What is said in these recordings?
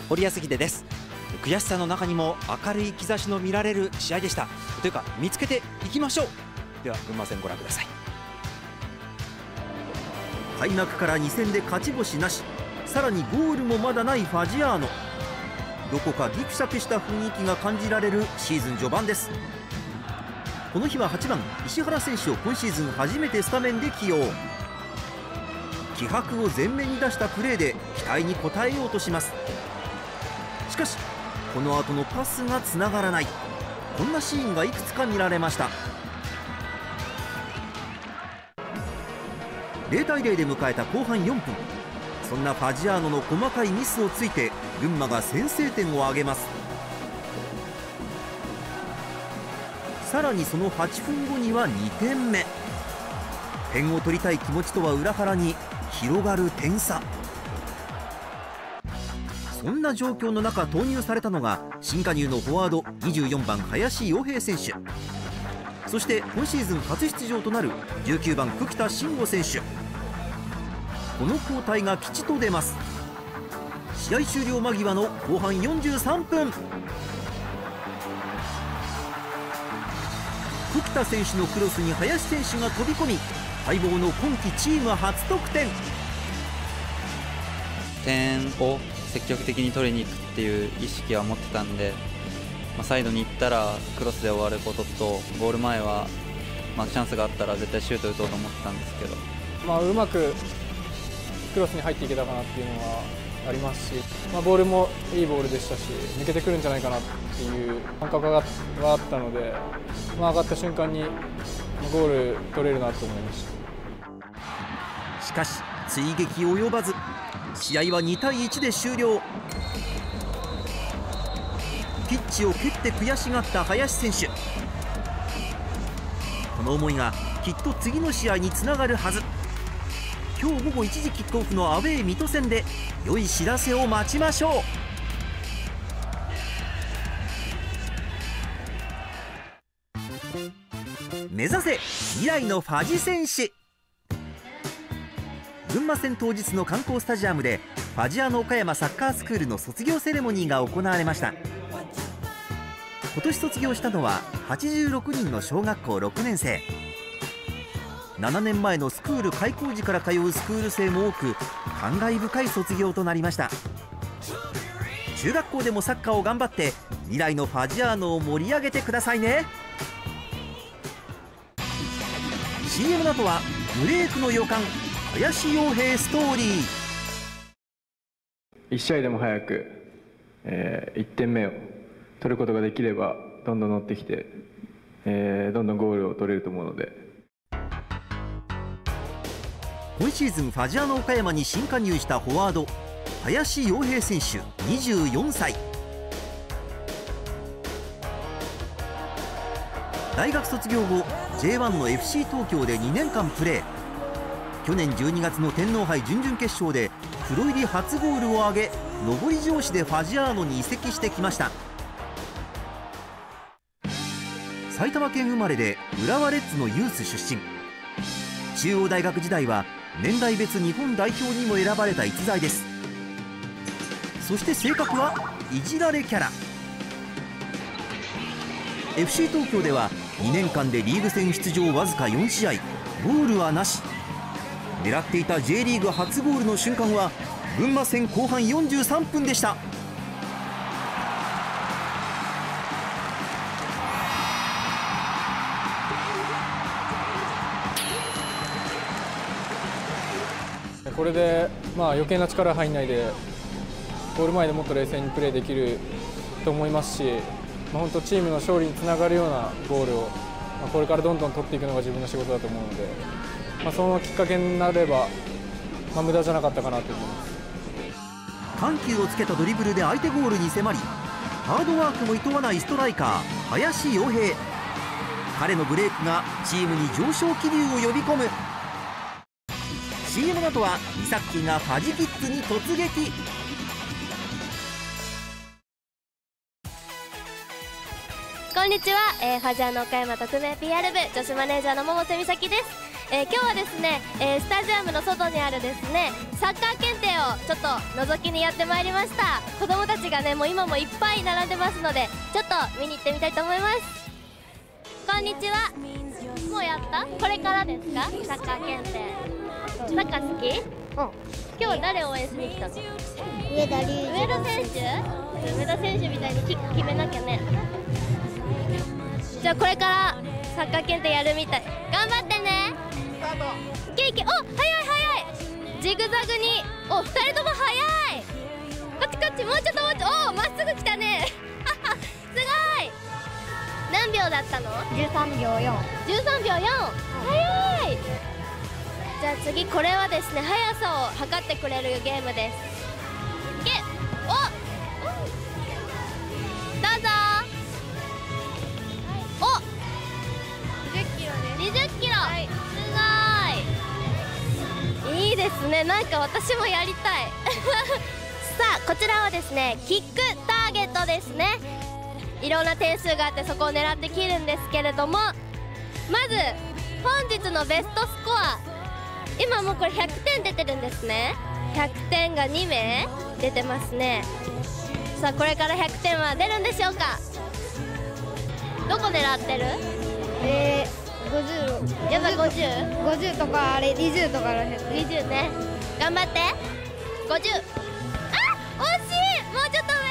堀安秀です。悔しさの中にも明るい兆しの見られる試合でした。というか見つけていきましょう。では群馬戦ご覧ください。 開幕から2戦で勝ち星なし、さらにゴールもまだないファジアーノ。どこかギクシャクした雰囲気が感じられるシーズン序盤です。この日は8番石原選手を今シーズン初めてスタメンで起用。気迫を前面に出したプレーで期待に応えようとします。しかしこの後のパスがつながらない、こんなシーンがいくつか見られました。0対0で迎えた後半4分、そんなファジアーノの細かいミスをついて群馬が先制点を挙げます。さらにその8分後には2点目。点を取りたい気持ちとは裏腹に広がる点差。そんな状況の中投入されたのが新加入のフォワード24番林洋平選手、そして今シーズン初出場となる19番久喜田慎吾選手。この交代が吉と出ます。試合終了間際の後半43分、久喜田選手のクロスに林選手が飛び込み、待望の今季チーム初得点。 点を積極的に取りに行くっていう意識は持ってたんで、サイドに行ったらクロスで終わることと、ゴール前は、チャンスがあったら絶対シュート打とうと思ってたんですけど、 うまくクロスに入っていけたかなっていうのはありますし、ボールもいいボールでしたし、抜けてくるんじゃないかなっていう感覚があったので、上がった瞬間にゴール取れるなと思いました。 しかし追撃及ばず、試合は2対1で終了。ピッチを蹴って悔しがった林選手、この思いがきっと次の試合につながるはず。今日午後1時キックオフのアウェー水戸戦で良い知らせを待ちましょう。目指せ未来のファジ選手。群馬戦当日の観光スタジアムでファジアーノ岡山サッカースクールの卒業セレモニーが行われました。今年卒業したのは86人の小学校6年生。7年前のスクール開校時から通うスクール生も多く、感慨深い卒業となりました。中学校でもサッカーを頑張って未来のファジアーノを盛り上げてくださいね。 CM の後はブレークの予感、林洋平ストーリー。 1試合でも早く、1点目を取ることができればどんどん乗ってきて、どんどんゴールを取れると思うので。 今シーズンファジアーノ岡山に新加入したフォワード林洋平選手24歳。大学卒業後 J1 の FC 東京で2年間プレー。去年12月の天皇杯準々決勝でプロ入り初ゴールを挙げ、上り調子でファジアーノに移籍してきました。埼玉県生まれで浦和レッズのユース出身。中央大学時代は年代別日本代表にも選ばれた逸材です。そして性格はいじられキャラ。 FC 東京では2年間でリーグ戦出場わずか4試合、ゴールはなし。狙っていた J リーグ初ゴールの瞬間は群馬戦後半43分でした。 これで余計な力入んないでゴール前でもっと冷静にプレーできると思いますし、本当チームの勝利につながるようなゴールをこれからどんどん取っていくのが自分の仕事だと思うので、そのきっかけになれば、無駄じゃなかったかなと思います。 緩急をつけたドリブルで相手ゴールに迫り、ハードワークも厭わないストライカー林洋平。彼のブレークがチームに上昇気流を呼び込む。 CM の後はミサッキーがファジキッズに突撃。 こんにちは、ファジアーノ岡山特命 PR 部女子マネージャーの百瀬美咲です。 今日はですね、スタジアムの外にあるですねサッカー検定をちょっと覗きにやってまいりました。子供たちがねもう今もいっぱい並んでますのでちょっと見に行ってみたいと思います。こんにちは。もうやった？これからですか？サッカー検定。サッカー好き？今日誰応援しに来たの？上田選手？上田選手みたいにキック決めなきゃね。じゃあこれからサッカー検定やるみたい。頑張ってね。ケーキ、お、早い早い。ジグザグに、お、2人とも早い。こっちこっち、もうちょっともうちょっと、お、まっすぐ来たね。すごい。何秒だったの？13秒4。13秒4。早い。じゃあ次これはですね速さを測ってくれるゲームです。いけ、お、どうぞ。お、20キロです。20キロ、はい、すごい。いいですね、なんか私もやりたい。さあこちらはですねキックターゲットですね。いろんな点数があってそこを狙って切るんですけれども、まず本日のベストスコア、今もうこれ100点出てるんですね。100点が2名出てますね。さあこれから100点は出るんでしょうか。どこ狙ってる？50、やっぱ 50？50 とかあれ20とかの20ね。頑張って。50。あ、惜しい。もうちょっと上。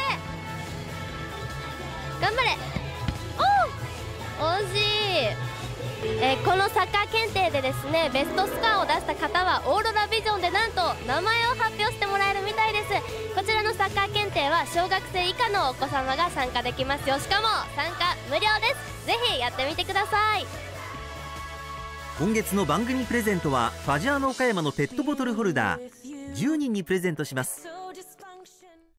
頑張れ。お、惜しい。このサッカー検定でですねベストスコアを出した方はオーロラビジョンでなんと名前を発表してもらえるみたいです。こちらのサッカー検定は小学生以下のお子様が参加できますよ。しかも参加無料です。ぜひやってみてください。 今月の番組プレゼントはファジアーノ岡山のペットボトルホルダー10人にプレゼントします。